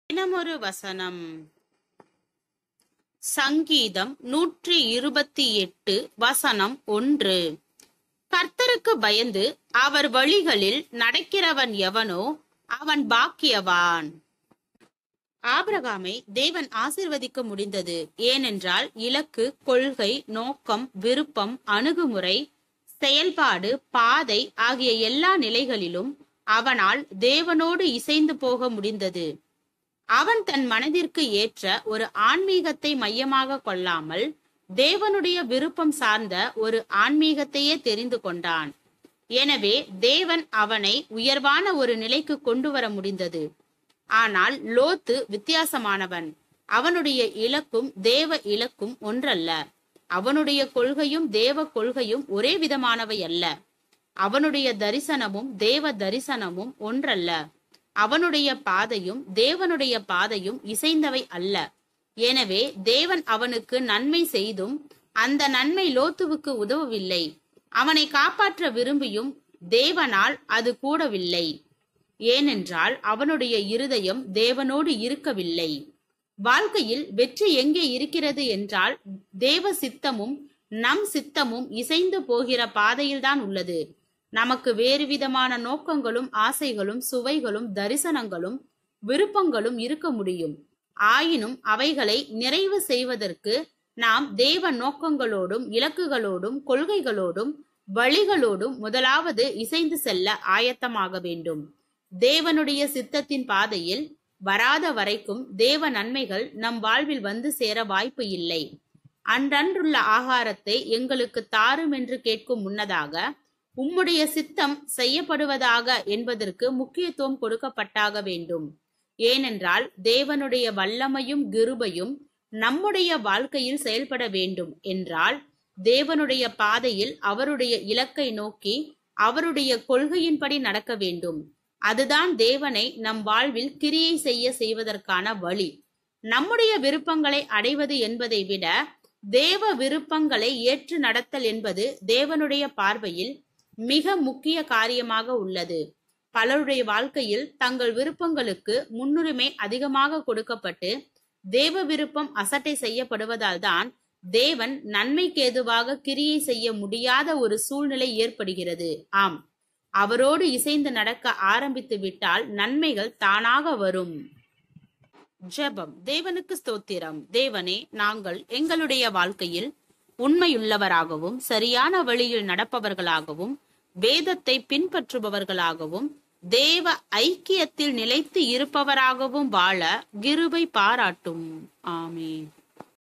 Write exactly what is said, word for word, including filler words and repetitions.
தினமொரு வசனம். சங்கீதம் நூற்றி இருபத்தி எட்டு வசனம் ஒன்று. கர்த்தருக்கு பயந்து அவர் வழிகளில் நடக்கிறவன் எவனோ அவன் பாக்கியவான். ஆபிரகாமை தேவன் ஆசீர்வதிக்க முடிந்தது. ஏனென்றால் இலக்கு, கொள்கை, நோக்கம், விருப்பம், அணுகுமுறை, செயல்பாடு, பாதை ஆகிய எல்லா நிலைகளிலும் அவனால் தேவனோடு இசைந்து போக முடிந்தது. அவன் தன் மனதிற்கு ஏற்ற ஒரு ஆன்மீகத்தை மையமாக கொள்ளாமல் தேவனுடைய விருப்பம் சார்ந்த ஒரு ஆன்மீகத்தையே தெரிந்து கொண்டான். எனவே தேவன் அவனை உயர்வான ஒரு நிலைக்கு கொண்டு வர முடிந்தது. ஆனால் லோத்து வித்தியாசமானவன். அவனுடைய இலக்கும் தேவ இலக்கும் ஒன்றல்ல. அவனுடைய கொள்கையும் தேவ கொள்கையும் ஒரே விதமானவை அல்ல. அவனுடைய தரிசனமும் தேவ தரிசனமும் ஒன்றல்ல. அவனுடைய பாதையும் தேவனுடைய பாதையும் இசைந்தவை அல்ல. எனவே தேவன் அவனுக்கு நன்மை செய்தும் அந்த நன்மை லோத்துவுக்கு உதவவில்லை. அவனை காப்பாற்ற விரும்பியும் தேவனால் அது கூடவில்லை. ஏனென்றால் அவனுடைய இருதயம் தேவனோடு இருக்கவில்லை. வாழ்க்கையில் வெற்றி எங்கே இருக்கிறது என்றால் தேவ சித்தமும் நம் சித்தமும் இசைந்து போகிற பாதையில்தான் உள்ளது. நமக்கு வேறு விதமான நோக்கங்களும் ஆசைகளும் சுவைகளும் தரிசனங்களும் விருப்பங்களும் இருக்க முடியும். ஆயினும் அவைகளை நிறைவு செய்வதற்கு நாம் தேவ நோக்கங்களோடும் இலக்குகளோடும் கொள்கைகளோடும் வழிகளோடும் முதலாவது இசைந்து செல்ல ஆயத்தமாக வேண்டும். தேவனுடைய சித்தத்தின் பாதையில் வராத வரைக்கும் தேவ நன்மைகள் நம் வாழ்வில் வந்து சேர வாய்ப்பு இல்லை. அன்றன்றுள்ள ஆகாரத்தை எங்களுக்கு தாரும் என்று கேட்கும் முன்னதாக உம்முடைய சித்தம் செய்யப்படுவதாக என்பதற்கு முக்கியத்துவம் கொடுக்கப்பட்டாக வேண்டும். ஏனென்றால் தேவனுடைய வல்லமையும் கிருபையும் நம்முடைய வாழ்க்கையில் செயல்பட வேண்டும் என்றால் தேவனுடைய பாதையில் அவருடைய இலக்கை நோக்கி அவருடைய கொள்கையின்படி நடக்க வேண்டும். அதுதான் தேவனை நம் வாழ்வில் கிரியை செய்ய செய்வதற்கான வழி. நம்முடைய விருப்பங்களை அடைவது என்பதை விட தேவ விருப்பங்களை ஏற்று நடத்தல் என்பது தேவனுடைய பார்வையில் மிக முக்கிய காரியமாக உள்ளது. பலருடைய வாழ்க்கையில் தங்கள் விருப்பங்களுக்கு முன்னுரிமை அதிகமாக கொடுக்கப்பட்டு தேவ விருப்பம் அசட்டை செய்யப்படுவதால் தான் தேவன் நன்மைக்கு ஏதுவாக கிரியை செய்ய முடியாத ஒரு சூழ்நிலை ஏற்படுகிறது. ஆம், அவரோடு இசைந்து நடக்க ஆரம்பித்து விட்டால் நன்மைகள் தானாக வரும். ஜெபம். தேவனுக்கு ஸ்தோத்திரம். தேவனே, நாங்கள் எங்களுடைய வாழ்க்கையில் உண்மையுள்ளவராகவும் சரியான வழியில் நடப்பவர்களாகவும் வேதத்தை பின்பற்றுபவர்களாகவும் தேவ ஐக்கியத்தில் நிலைத்து இருப்பவராகவும் வாழ கிருபை பாராட்டும். ஆமென்.